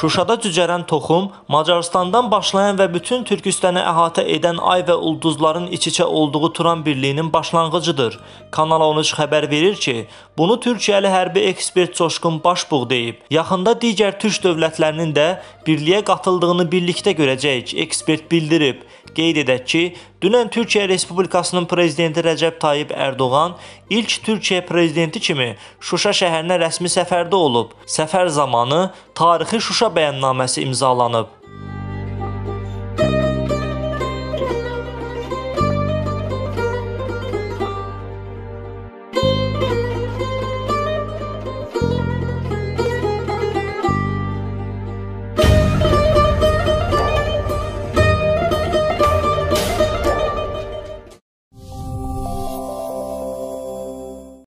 Şuşada cücərən toxum Macarıstandan başlayan və bütün Türküstanı əhatə edən ay və ulduzların iç-içə olduğu Turan birliyinin başlanğıcıdır. Kanal 13 xəbər verir ki, bunu Türkiyəli hərbi ekspert Coşqun Başbuğ deyib. Yaxında digər türk dövlətlərinin də birliyə qatıldığını birlikdə görəcəyik, ekspert bildirib. Qeyd edək ki, dünən Türkiyə Respublikasının prezidenti Rəcəb Tayyip Ərdoğan ilk Türkiyə prezidenti kimi Şuşa şəhərinə rəsmi səfərdə olub. Səfər zamanı tarixi Şuşa bəyannaməsi imzalanıb.